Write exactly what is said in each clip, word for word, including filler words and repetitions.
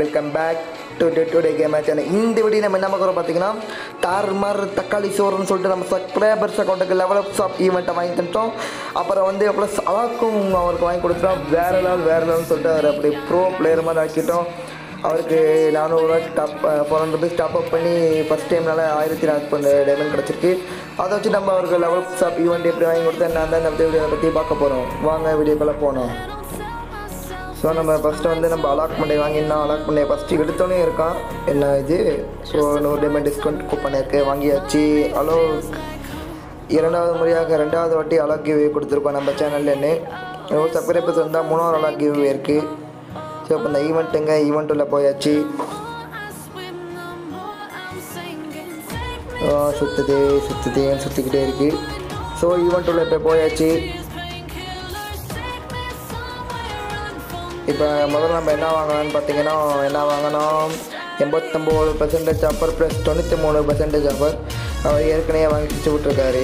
Welcome back to today game channel. இந்த video நம்ம என்ன பார்க்குறோம் பார்த்தீங்கன்னா, தார்மார் தக்காளி சோறுன்னு சொல்லிட்டு நம்ம சப்ஸ்கிரைபர்ஸ் அக்கௌண்ட்டுக்கு லெவல் அப் ஷாப் ஈவெண்ட்டை வாங்கி தந்துட்டோம். அப்புறம் வந்து ப்ளஸ் அலாக்கும் அவருக்கு வாங்கி கொடுத்துட்டோம். வேறு லெவல் வேறு லெவல்னு சொல்லிட்டு அவர் அப்படி ப்ரோ பிளேயர் மாதிரி ஆக்கிட்டோம். அவருக்கு நானூறுரூவா top four hundred rupees top up பண்ணி ஃபஸ்ட் டைம்னால ஆயிரத்தி நாற்பது டைமண்ட் கிடச்சிருக்கு. அதை வச்சு நம்ம அவருக்கு லெவல் அப் ஷாப் ஈவெண்ட் எப்படி வாங்கி கொடுத்தா நான் தான் நம்ம வீடியோவை பற்றி பார்க்க போகிறோம். வாங்க வீடியோக்குள்ளே போனோம். ஸோ நம்ம ஃபஸ்ட்டு வந்து நம்ம அலாக் பண்ணி வாங்கிடலாம். அலாக் பண்ணி ஃபஸ்ட்டு எடுத்தோன்னே இருக்கான் என்ன இது. ஸோ நூறு டைமண்ட் டிஸ்கவுண்ட் கூப்பன் இருக்குது, வாங்கியாச்சு. அலோக் இரண்டாவது முறையாக ரெண்டாவது வாட்டி அலாக் கிவ்வே கொடுத்துருக்கோம் நம்ம சேனல்லேன்னு. சப்ஸ்கிரைபர்ஸ் வந்தால் மூணாவது அலாக் கிவ்வே இருக்குது. ஸோ இப்போ இந்த ஈவெண்ட்டுங்க ஈவெண்ட்டுள்ள போயாச்சு. சுற்றுது சுற்றுது சுற்றிக்கிட்டே இருக்குது. ஸோ ஈவெண்ட்டுள்ள இப்போ போயாச்சு. இப்போ முதல்ல நம்ம என்ன வாங்கலாம்னு பார்த்தீங்கன்னா, என்ன வாங்கினோம், எண்பத்தொம்போது பர்சன்டேஜ் ஆஃபர் ப்ளஸ் தொண்ணூற்றி மூணு பர்சன்டேஜ் ஆஃபர். அவர் ஏற்கனவே வாங்கி வச்சு விட்ருக்காரு.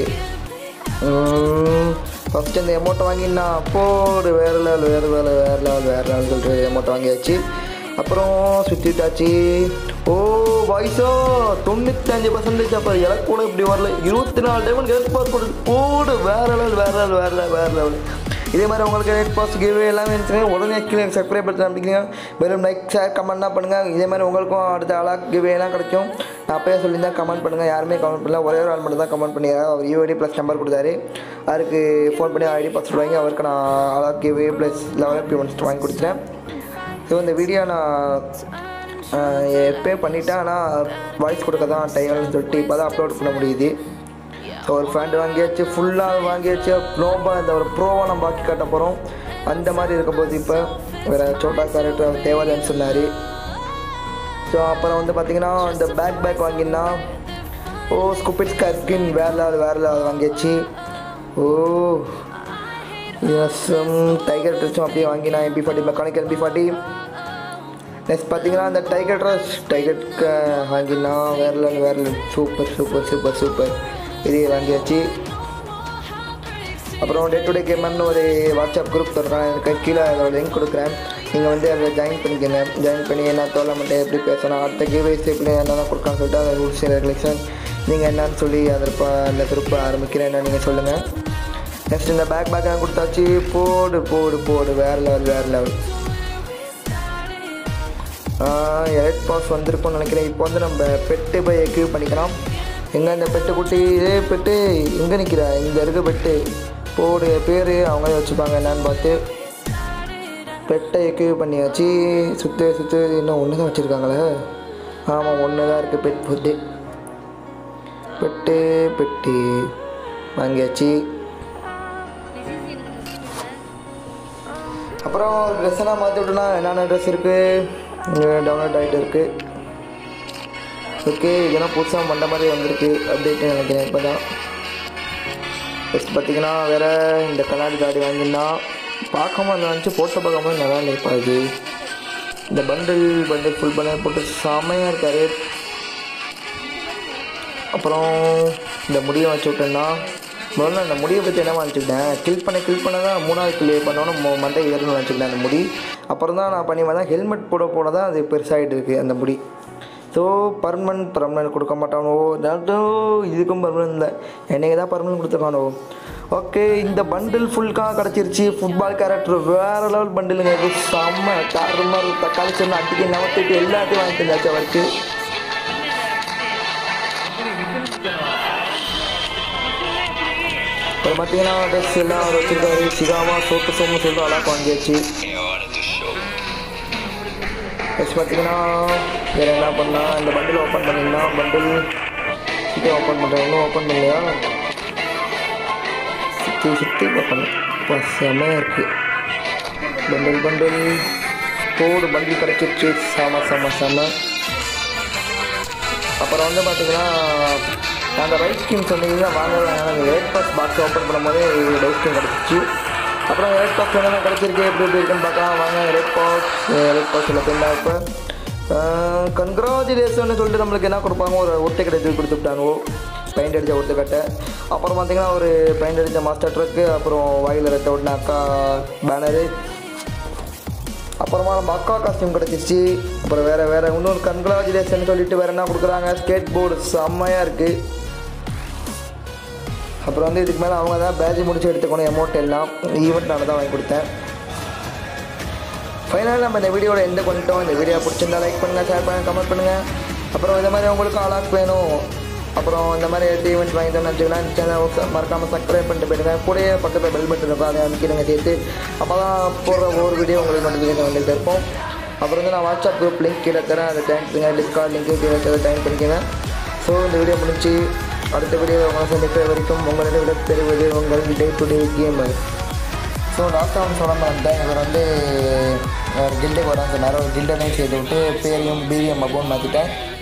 ஃபஸ்ட்டு இந்த எமௌண்ட்டை வாங்கினா அப்போது வேறு லெவல் வேறு லெவல் வேறு லெவல் வேறு லெவல் சொல்லிட்டு எமௌண்ட் வாங்கியாச்சு. அப்புறம் சுற்றிட்டாச்சு. ஓ வாய்ஸோ தொண்ணூத்தஞ்சு பர்சன்டேஜ் ஆஃபர். எனக்கு கூட இப்படி வரல. இருபத்தி நாலு டைமண்ட் ஹெல்த் பாஸ் கொடுத்து போடு. வேறு லெவல் வேறு லெவல் வேறு லெவல் வேறு லெவல். இதே மாதிரி உங்களுக்கு ஹெல்த் பாஸ் கிவ்வே எல்லாமே இருந்துச்சுங்க. உடனே கீழே சப்ஸ்கிரைப் பண்ணி நம்பிக்கிறீங்க. வெறும் லைக் ஷேர் கமெண்ட்னா பண்ணுங்கள். இதே மாதிரி உங்களுக்கும் அடுத்த அலாக் கிவ்வேலாம் கிடைக்கும். நான் அப்போயே சொல்லியிருந்தேன் கமெண்ட் பண்ணுங்கள். யாருமே கமெண்ட் பண்ணல. ஒரே ஒரு ஆள் மட்டும் தான் கமெண்ட் பண்ணிடுறாரு. அவர் யூஐடி ப்ளஸ் நம்பர் கொடுத்தாரு. அதுக்கு ஃபோன் பண்ணி ஐடி பாஸ்வேர்ட் வாங்கி அவருக்கு நான் Alok giveaway plus level up events வாங்கி கொடுத்துட்டேன். ஸோ இந்த வீடியோ நான் பே பண்ணிட்டேன். ஆனால் வாய்ஸ் கொடுக்க தான் டைம்னு சொல்லிட்டு இப்போ தான் அப்லோட் பண்ண முடியுது. ஸோ ஒரு ஃபேண்ட் வாங்கியாச்சு, ஃபுல்லாக வாங்கியாச்சு. ப்ரோபா இந்த ஒரு ப்ரோவாக நம்ம பாக்கி காட்ட போகிறோம். அந்த மாதிரி இருக்கும்போது இப்போ வேறு சோட்டா கேரக்டர் தேவையில்லைன்னு சொன்னார். ஸோ அப்புறம் வந்து பார்த்திங்கன்னா இந்த பேக் பேக் வாங்கினா ஓ ஸ்கூபிட் ஸ்கை ஸ்கின் வேறு லெவல் வேறு லெவல் வாங்கியாச்சு. ஓ எஸ் டைகர் ட்ரெஸ்ஸும் அப்படியே வாங்கினா. MP forty mechanical MP forty. Next பார்த்தீங்கன்னா இந்த டைகர் ட்ரெஸ் டைகருக்கு வாங்கினா வேறு லெவல் வேறு level. Super super super super. இது வாங்கியாச்சு. அப்புறம் டே டு டே கேமர்னு ஒரு வாட்ஸ்அப் குரூப் தருக்காங்க. எனக்கு கீழே அதோட லிங்க் கொடுக்குறேன். நீங்கள் வந்து அதில் ஜாயின் பண்ணிக்கோங்க. ஜாயின் பண்ணி என்ன டோர்னமெண்ட்டை எப்படி பேசணும், அடுத்த கிவ்வேஸ் எப்படி என்னென்ன கொடுக்கான்னு சொல்லிட்டு அதை ரூல்ஸ் அண்ட் ரெகுலேஷன் நீங்கள் என்னன்னு சொல்லி அதில் இப்போ அந்த குரூப்பை ஆரம்பிக்கிறேன் என்ன நீங்கள் சொல்லுங்கள். நெக்ஸ்ட் இந்த பேக் பேக்காக கொடுத்தாச்சு. போடு போடு போடு வேறு லெவல் வேறு லெவல். எலைட் பாஸ் வந்திருக்கும்னு நினைக்கிறேன். இப்போ வந்து நம்ம பெட்டு பை கிவ் பண்ணிக்கலாம். எங்கே இந்த பெட்டு குட்டி இதே பெட்டு எங்கே நிற்கிறா, இங்கே இருக்க பெட்டு போடு. பேர் அவங்களே வச்சுப்பாங்க என்னன்னு பார்த்து பெட்டை எக்யூ பண்ணியாச்சு. சுற்று சுற்று இன்னும் ஒன்று தான் வச்சுருக்காங்களே. ஆமாம் ஒன்று தான் இருக்குது பெட் ஃபுட்டு. பெட்டு பெட்டு வாங்கியாச்சு. அப்புறம் ட்ரெஸ் எல்லாம் மாற்றி விட்டோன்னா என்னென்ன ட்ரெஸ் இருக்குது டவுன்லோட் ஆகிட்டு இருக்குது. ஓகே இதெல்லாம் புதுசாக பண்ணுற மாதிரி வந்திருக்கு அப்டேட்டு நினைக்கிறேன் இப்போ தான். ஃபஸ்ட் பார்த்திங்கன்னா வேறு இந்த கண்ணாடி காடி வாங்கினா பார்க்காம இருந்துச்சு. போட்டோ பார்க்காம நல்லா இல்லை. இப்போ அது இந்த பண்டில் பண்டில் ஃபுல் பண்ண போட்டு செம்மையாக இருக்காரு. அப்புறம் இந்த முடியை வச்சு விட்டேன்னா முதல்ல அந்த முடியை பற்றி என்ன வச்சுக்கிட்டேன், கில் பண்ண கில் பண்ண தான் மூணாவது கில் பண்ணோன்னு மண்டை ஏறணும்னு வச்சுக்கிட்டேன் அந்த முடி. அப்புறம் தான் நான் பண்ணி வந்தேன் ஹெல்மெட் போட போட தான் அது பெருசாகிட்டு இருக்குது அந்த முடி. ஸோ பர்மனன்ட் பர்மனன்ட் கொடுக்க மாட்டானோ டாக்டர். இதுக்கும் பர்மனன்ட் இல்லை, என்னைக்கு தான் பர்மனன்ட் கொடுத்துருக்கானோ. ஓகே இந்த பண்டில் ஃபுல்காக கிடச்சிருச்சு. ஃபுட்பால் கேரக்டர் வேறு லெவல் பண்டிலுங்க. இது செம்ம தாறுமாறு தக்காளி சொன்ன அடிக்க நவத்திட்டு எல்லாத்தையும் வாங்கிட்டு இருந்தாச்சு அவருக்கு. அப்புறம் பார்த்தீங்கன்னா ட்ரெஸ் எல்லாம் அவர் வச்சுருக்காரு. சிகாவா சோப்பு சோம்பு சொல்லிட்டு அலாக் வாங்கியாச்சு. நெக்ஸ்ட் பார்த்தீங்கன்னா வேறு என்ன பண்ணால் இந்த பண்டில் ஓப்பன் பண்ணிங்கன்னா பண்டில் சுற்றி ஓப்பன் பண்ணுறேன். இன்னும் ஓப்பன் பண்ணலையா, சுற்றி சுற்றி ஓப்பன். இப்போ செம்மையாக இருக்குது பண்டில் பண்டில் போடு. பண்டில் கிடச்சிருச்சு. செம செம செம. அப்புறம் வந்து பார்த்திங்கன்னா அந்த ரைட் ஸ்கீம் சொன்னீங்கன்னா வாங்கலாம். அந்த எயிட் பாஸ் பாக்ஸ் ஓப்பன் பண்ணும்போது ரைட் ஸ்கீம் கிடச்சிச்சு. அப்புறம் ரெட் பாக்ஸ் என்னென்ன கிடச்சிருக்கு எப்படி எப்படி இருக்குன்னு பார்க்கலாம் வாங்க. ரெட் பாக்ஸ் ரெட் பாக்ஸில் பின்னா இப்போ கங்க்ராச்சுலேஷன்னு சொல்லிட்டு நம்மளுக்கு என்ன கொடுப்பாங்க, ஒரு ஒட்டை கட்டை கொடுத்துட்டாங்க. பெயிண்ட் அடித்த ஒட்டு கட்டை. அப்புறம் பார்த்திங்கன்னா ஒரு பெயிண்ட் அடித்த மாஸ்டர் ட்ரக்கு. அப்புறம் வாயில் ரெட்டை ஒட்டின அக்கா பேனரு. அப்புறமா நம்ம அக்கா காஸ்டியூம் கிடச்சிச்சு. அப்புறம் வேறு வேறு இன்னொரு கன்க்ராச்சுலேஷன் சொல்லிட்டு வேறு என்ன கொடுக்குறாங்க, ஸ்கேட் போர்டு செம்மையாக இருக்குது. அப்புறம் வந்து இதுக்கு மேலே அவங்க தான் பேட்ஜ் முடிச்சு எடுத்துக்கணும், அமௌண்ட் எல்லாம் ஈவெண்ட் நான் தான் வாங்கி கொடுத்தேன். ஃபைனலாக நம்ம இந்த வீடியோட எந்த பண்ணிட்டோம். இந்த வீடியோ பிடிச்சிருந்தா லைக் பண்ணுங்கள், ஷேர் பண்ணுங்கள், கமெண்ட் பண்ணுங்கள். அப்புறம் இந்த மாதிரி உங்களுக்கு அலாக் வேணும், அப்புறம் இந்த மாதிரி எட்டு ஈவெண்ட் வாங்கி தான் நினச்சிங்கன்னா இந்த சேனல் மறக்காமல் சப்ஸ்கிரைப் பண்ணிட்டு போயிடுங்க. கூடயே பக்கத்தில் பெல் பட்டன் இருக்கும், அதை அமைக்கிடுங்க சேர்த்து. அப்போ தான் போடுற ஒவ்வொரு வீடியோ உங்களுக்கு நோட்டிஃபிகேஷன் வந்துட்டு இருப்போம். அப்புறம் வந்து நான் வாட்ஸ்அப் குரூப் லிங்க் கீழே தரேன், அதை ஜாயின் பண்ணுங்க. டிஸ்கார்ட் லிங்க்கு கீழே தர ஜாயின் பண்ணிக்கோங்க. ஸோ இந்த வீடியோ முடிஞ்சு அடுத்த வீடியோவில் உங்களை சந்திக்கிற வரைக்கும் உங்களிடம் விட பெறுவது உங்கள் day to day gamer. So லாஸ்ட்டாக வந்து சொல்ல மாட்டேன், இவர் வந்து கில்டுக்கு வரான்னு சொன்னார். ஒரு கில்டனையும் சேர்த்து விட்டு பேரையும் பிவிஎம் அக்கௌண்ட் மாற்றிட்டேன்.